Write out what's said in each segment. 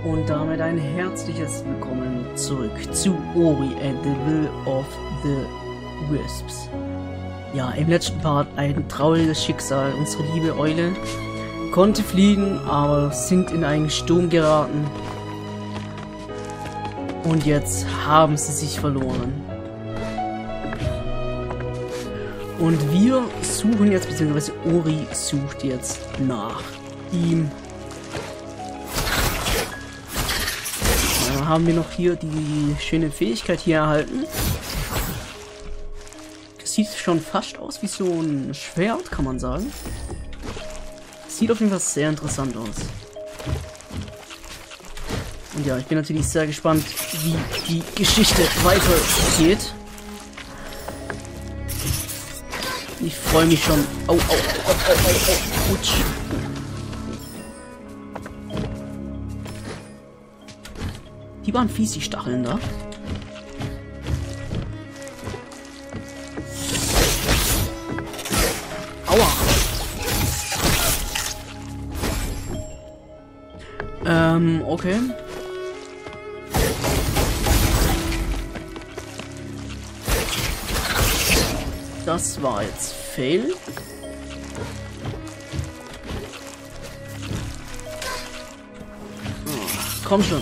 Und damit ein herzliches Willkommen zurück zu Ori and the Will of the Wisps. Ja, im letzten Part ein trauriges Schicksal. Unsere liebe Eule konnte fliegen, aber sind in einen Sturm geraten. Und jetzt haben sie sich verloren. Und wir suchen jetzt, beziehungsweise Ori sucht jetzt nach ihm. Da haben wir noch hier die schöne Fähigkeit hier erhalten. Das sieht schon fast aus wie so ein Schwert, kann man sagen. Sieht auf jeden Fall sehr interessant aus. Und ja, ich bin natürlich sehr gespannt, wie die Geschichte weitergeht. Ich freue mich schon. Au, au, au, au, au, au. Utsch. Die waren fies, die Stacheln da. Aua. Okay. Das war jetzt Fail. Oh, komm schon.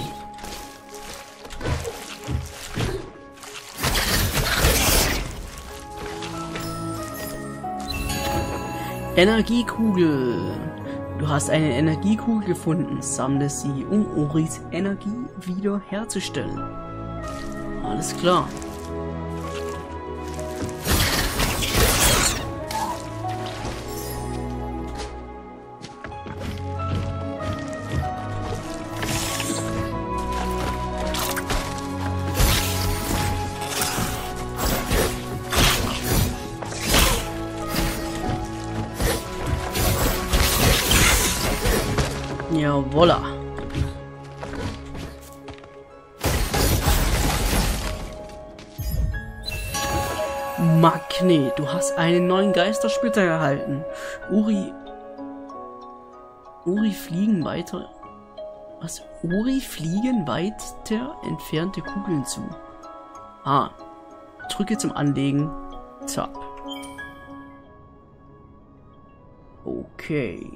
Energiekugel. Du hast eine Energiekugel gefunden. Sammle sie, um Oris Energie wieder herzustellen. Alles klar. Jawolla. Magnet, du hast einen neuen Geistersplitter erhalten. Uri fliegen weiter. Was? Uri fliegen weiter entfernte Kugeln zu. Ah. Drücke zum Anlegen. Tab. Okay.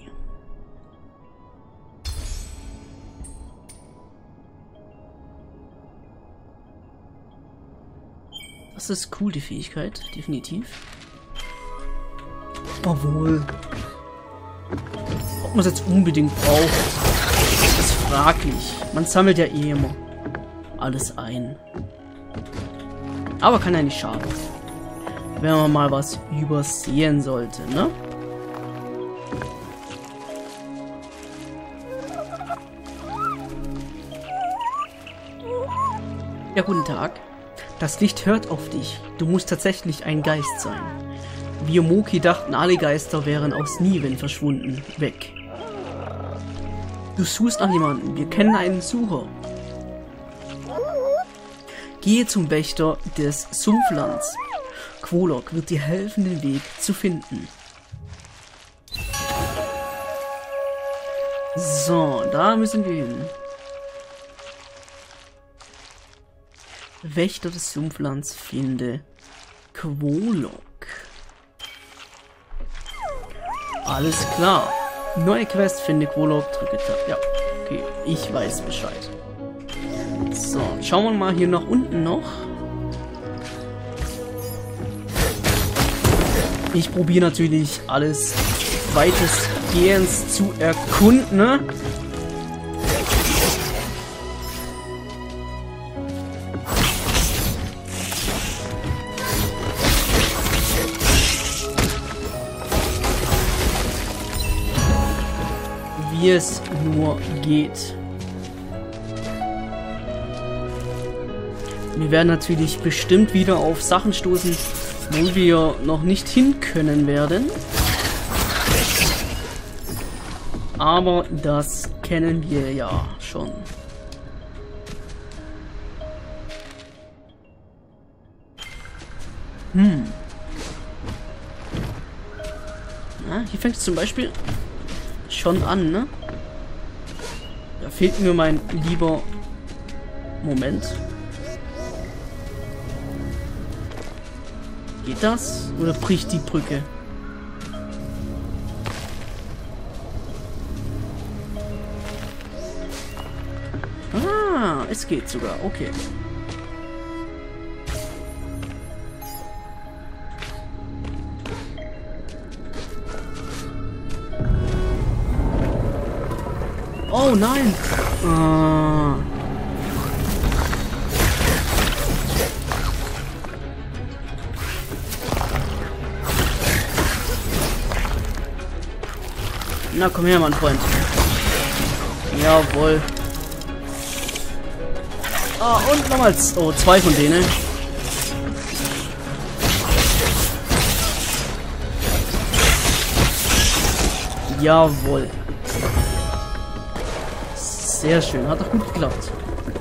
Das ist cool, die Fähigkeit, definitiv. Obwohl. Ob man es jetzt unbedingt braucht, ist fraglich. Man sammelt ja eh immer alles ein. Aber kann ja nicht schaden. Wenn man mal was übersehen sollte, ne? Ja, guten Tag. Das Licht hört auf dich. Du musst tatsächlich ein Geist sein. Wir Moki dachten, alle Geister wären aus Niven verschwunden. Weg. Du suchst nach jemandem. Wir kennen einen Sucher. Gehe zum Wächter des Sumpflands. Quolok wird dir helfen, den Weg zu finden. So, da müssen wir hin. Wächter des Sumpflands finde Quolok. Alles klar. Neue Quest, finde Quolok, drücke Tab. Ja, okay, ich weiß Bescheid. So, schauen wir mal hier nach unten noch. Ich probiere natürlich alles weitestgehend zu erkunden, ne? Wie es nur geht. Wir werden natürlich bestimmt wieder auf Sachen stoßen, wo wir noch nicht hin können werden. Aber das kennen wir ja schon. Ja, hier fängt es zum Beispiel schon an, ne? Da Da fehlt mir mein lieber Moment. Geht das? Oder bricht die Brücke? Ah, es geht sogar. Okay. Oh nein! Ah. Na komm her, mein Freund. Jawohl. Ah, und nochmals. Oh, 2 von denen. Jawohl. Sehr schön, hat doch gut geklappt.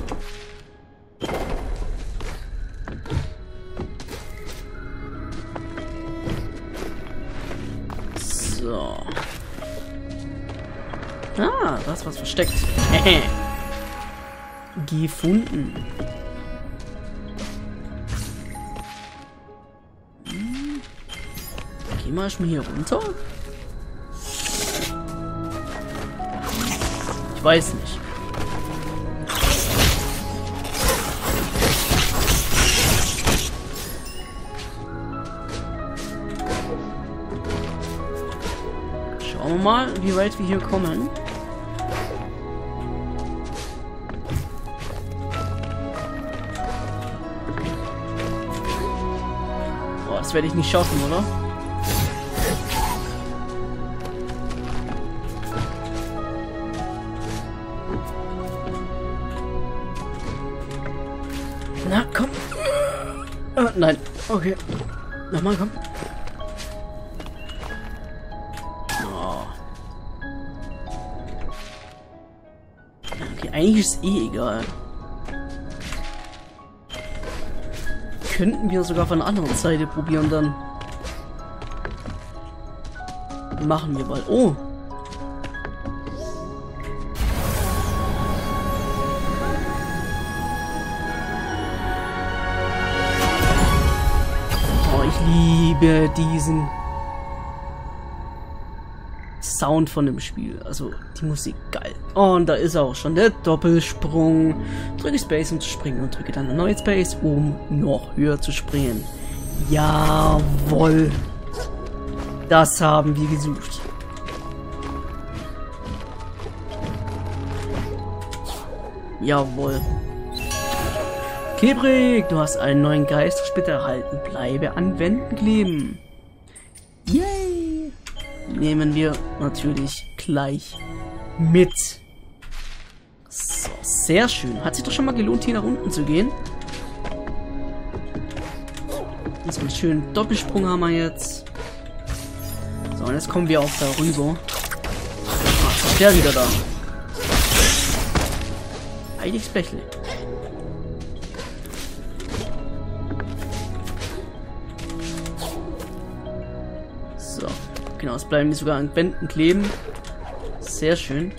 So. Ah, da ist was versteckt. Gefunden. Geh mal erstmal hier runter. Ich weiß nicht. Schauen wir mal, wie weit wir hier kommen. Boah, das werde ich nicht schaffen, oder? Na, komm. Nein. Okay. Nochmal, komm. Oh. Okay, eigentlich ist eh egal. Könnten wir sogar von der anderen Seite probieren dann. Machen wir mal. Oh. Ich liebe diesen Sound von dem Spiel. Also die Musik, geil. Und da ist auch schon der Doppelsprung. Drücke Space, um zu springen und drücke dann erneut Space, um noch höher zu springen. Jawohl. Das haben wir gesucht. Jawohl. Kebrig, du hast einen neuen Geistersplitter erhalten. Bleibe an Wänden kleben. Yay! Nehmen wir natürlich gleich mit. So, sehr schön. Hat sich doch schon mal gelohnt, hier nach unten zu gehen. So einen schönen Doppelsprung haben wir jetzt. So, und jetzt kommen wir auch da rüber. Ach, ist der wieder da. Heiliges Bächle. So, genau, es bleiben wir sogar an Wänden kleben. Sehr schön.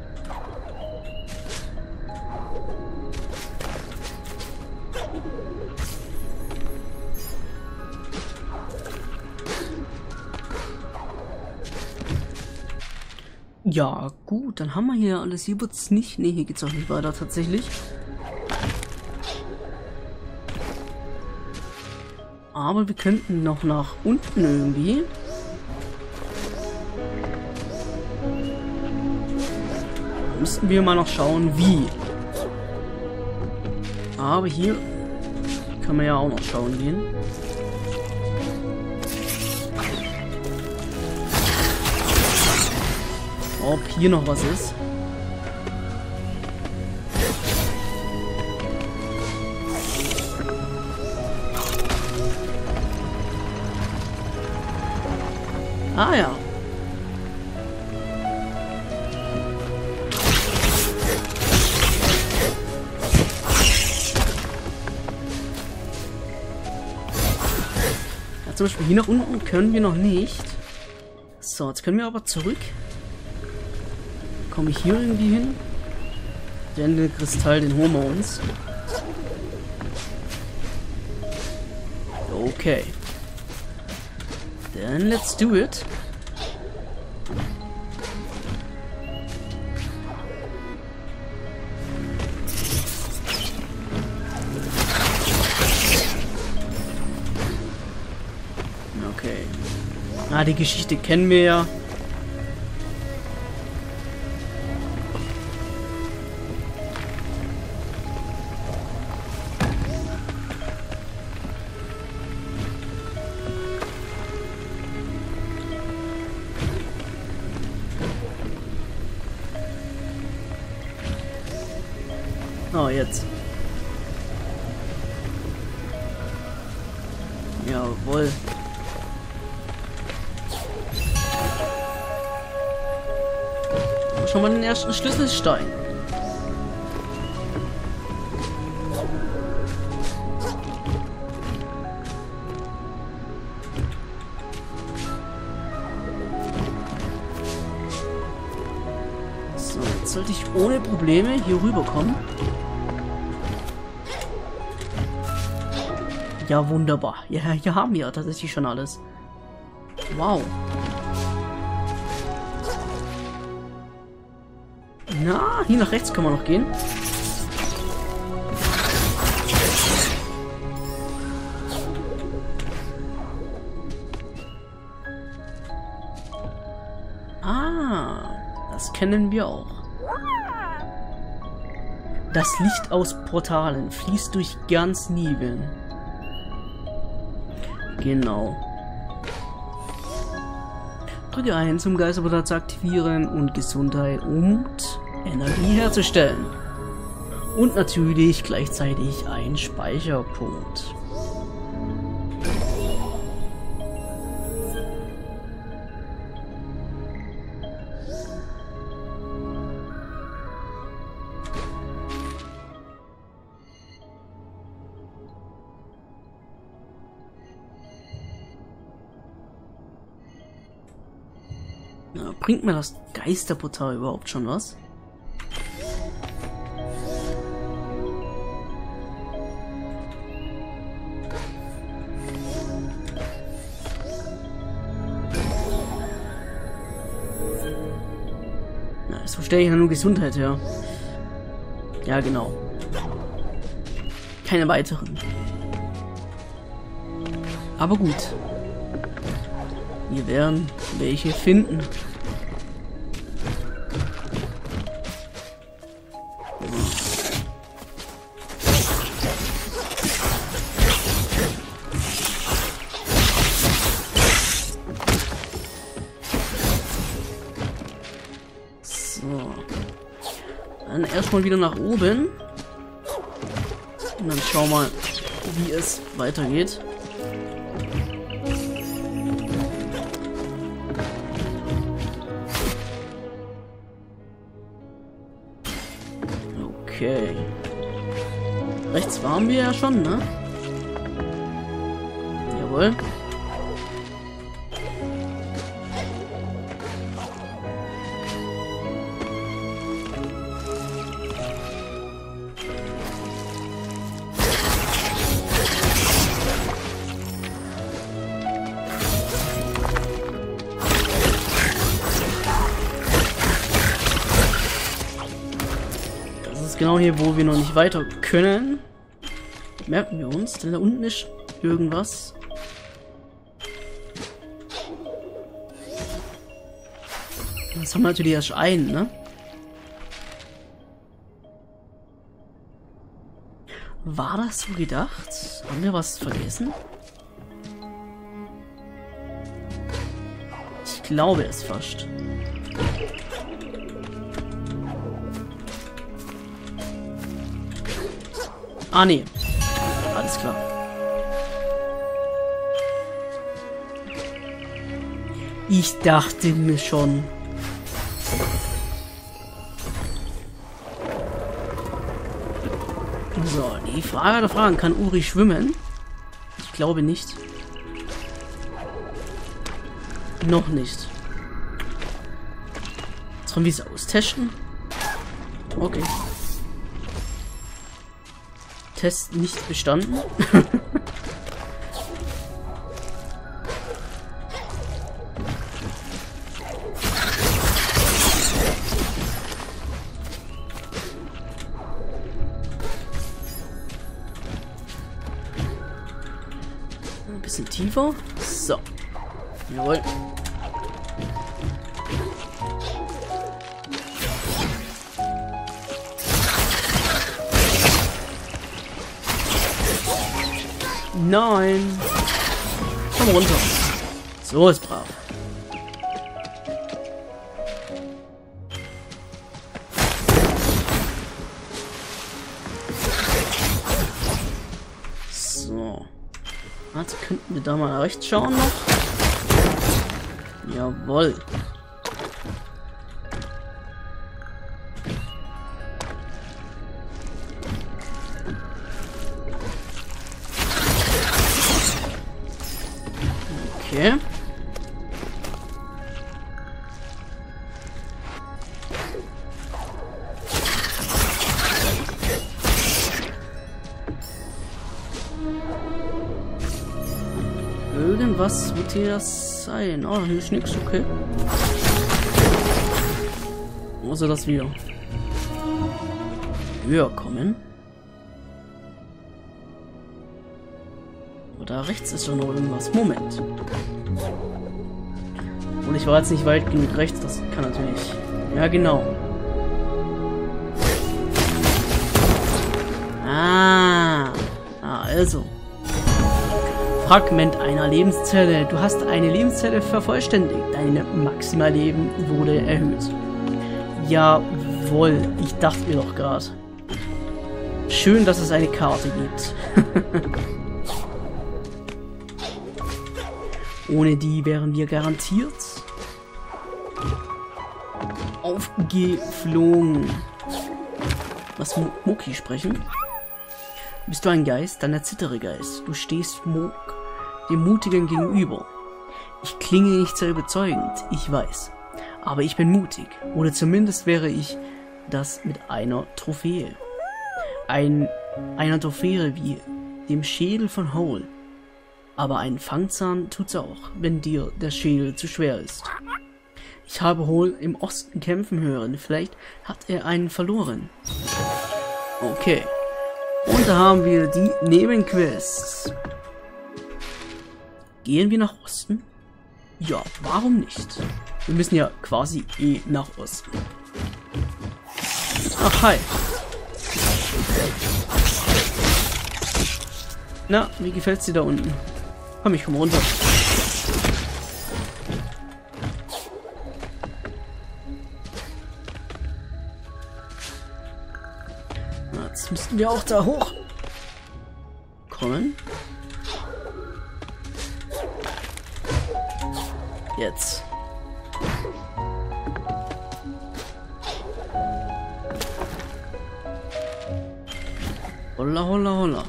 Ja, gut, dann haben wir hier alles. Hier wird es nicht. Ne, hier geht es auch nicht weiter tatsächlich. Aber wir könnten noch nach unten irgendwie. Müssten wir mal noch schauen, wie. Aber hier können wir ja auch noch schauen gehen. Ob hier noch was ist. Ah ja. Ja, zum Beispiel hier nach unten können wir noch nicht. So, jetzt können wir aber zurück. Komme ich hier irgendwie hin? Den Kristall, den holen wir uns. Okay. Then let's do it. Okay. Ah, die Geschichte kennen wir ja. Oh, jetzt. Jawohl. Schon mal den ersten Schlüsselstein. So, jetzt sollte ich ohne Probleme hier rüberkommen. Ja, wunderbar. Ja, hier haben wir tatsächlich schon alles. Wow. Na, hier nach rechts können wir noch gehen. Ah, das kennen wir auch. Das Licht aus Portalen fließt durch ganz Nibeln. Genau. Drücke 1, um Geisterportal zu aktivieren und Gesundheit und Energie herzustellen. Und natürlich gleichzeitig ein Speicherpunkt. Na, bringt mir das Geisterportal überhaupt schon was? Na, so stelle ich ja nur Gesundheit her. Ja, genau. Keine weiteren. Aber gut. Wir werden welche finden. So. Dann erstmal wieder nach oben. Und dann schauen wir mal, wie es weitergeht. Okay. Rechts waren wir ja schon, ne? Jawohl. Genau hier, wo wir noch nicht weiter können. Merken wir uns, denn da unten ist irgendwas. Das haben wir natürlich erst einen, ne? War das so gedacht? Haben wir was vergessen? Ich glaube es fast. Ah, nee. Alles klar. Ich dachte mir schon. So, die Frage der Fragen. Kann Uri schwimmen? Ich glaube nicht. Noch nicht. Sollen wir es austesten? Okay. Test nicht bestanden. Ein bisschen tiefer. So. Jawohl. Nein. Komm runter. So ist brav. So. Jetzt könnten wir da mal rechts schauen noch. Jawohl. Okay. Irgendwas wird hier das sein. Oh, hier ist nichts, okay. Außer dass wir höher kommen. Da rechts ist schon noch irgendwas. Moment. Und ich war jetzt nicht weit genug rechts. Das kann natürlich... Ja, genau. Also. Fragment einer Lebenszelle. Du hast eine Lebenszelle vervollständigt. Dein Maximalleben wurde erhöht. Jawohl. Ich dachte mir doch gerade. Schön, dass es eine Karte gibt. Ohne die wären wir garantiert aufgeflogen. Was Moki sprechen? Bist du ein Geist? Dann erzittere Geist. Du stehst dem Mutigen gegenüber. Ich klinge nicht sehr überzeugend, ich weiß. Aber ich bin mutig. Oder zumindest wäre ich das mit einer Trophäe. Einer Trophäe wie dem Schädel von Hole. Aber ein Fangzahn tut's auch, wenn dir der Schädel zu schwer ist. Ich habe Hole im Osten kämpfen hören. Vielleicht hat er einen verloren. Okay. Und da haben wir die Nebenquests. Gehen wir nach Osten? Ja, warum nicht? Wir müssen ja quasi nach Osten. Ach, hi. Na, wie gefällt's dir da unten? Komm, ich komm runter. Na, jetzt müssten wir auch da hoch kommen. Jetzt. Holla, holla, holla.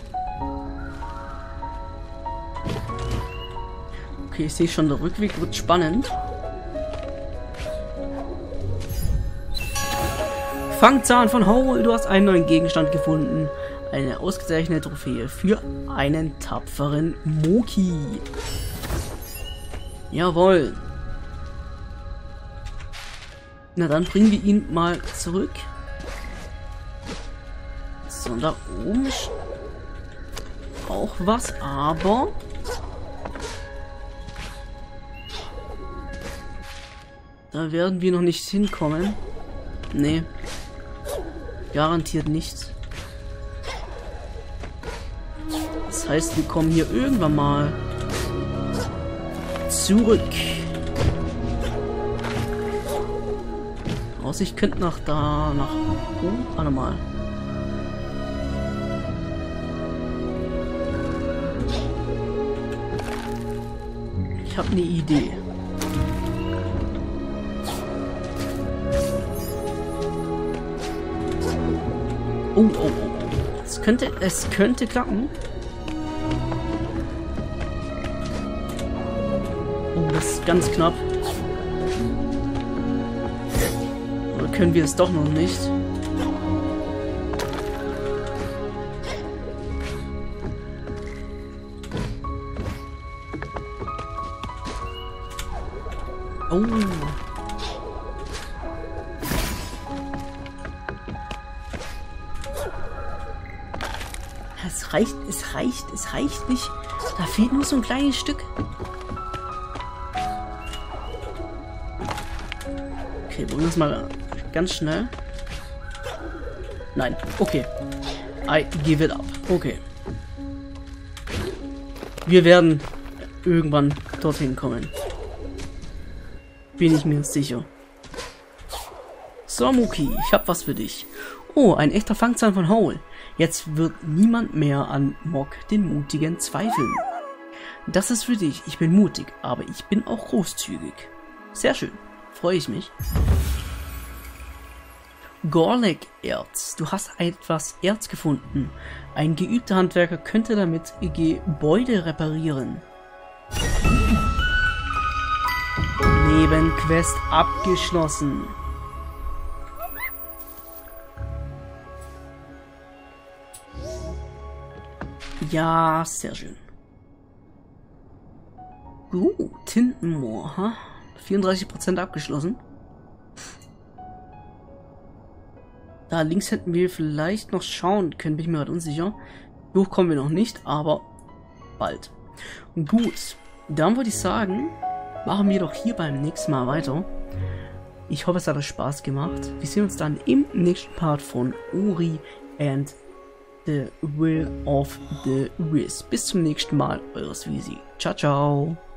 Okay, ich sehe schon, der Rückweg wird spannend. Fangzahn von Hole, du hast einen neuen Gegenstand gefunden. Eine ausgezeichnete Trophäe für einen tapferen Moki. Jawohl. Na dann bringen wir ihn mal zurück. So, und da oben ist auch was, aber... Da werden wir noch nicht hinkommen. Nee. Garantiert nicht. Das heißt, wir kommen hier irgendwann mal zurück. Außer ich könnte nach da, nach... Oh, warte mal. Ich habe eine Idee. Oh, oh, oh. Es könnte klappen. Oh, das ist ganz knapp. Oder können wir es doch noch nicht? Oh. Es reicht nicht. Da fehlt nur so ein kleines Stück. Okay, probieren wir es mal ganz schnell. Nein, okay. I give it up. Okay. Wir werden irgendwann dorthin kommen. Bin ich mir sicher. So, Muki, ich hab was für dich. Oh, ein echter Fangzahn von Howl. Jetzt wird niemand mehr an Mog den Mutigen zweifeln. Das ist für dich. Ich bin mutig, aber ich bin auch großzügig. Sehr schön. Freue ich mich. Gorlek-Erz. Du hast etwas Erz gefunden. Ein geübter Handwerker könnte damit Gebäude reparieren. Nebenquest abgeschlossen. Ja, sehr schön. Tintenmoor, ha? 34% abgeschlossen. Da links hätten wir vielleicht noch schauen können, bin ich mir gerade unsicher. Hoch kommen wir noch nicht, aber bald. Und gut, dann würde ich sagen, machen wir doch hier beim nächsten Mal weiter. Ich hoffe, es hat euch Spaß gemacht. Wir sehen uns dann im nächsten Part von Ori and the Will of the Wisps. Bis zum nächsten Mal, eure Sweezy. Ciao, ciao.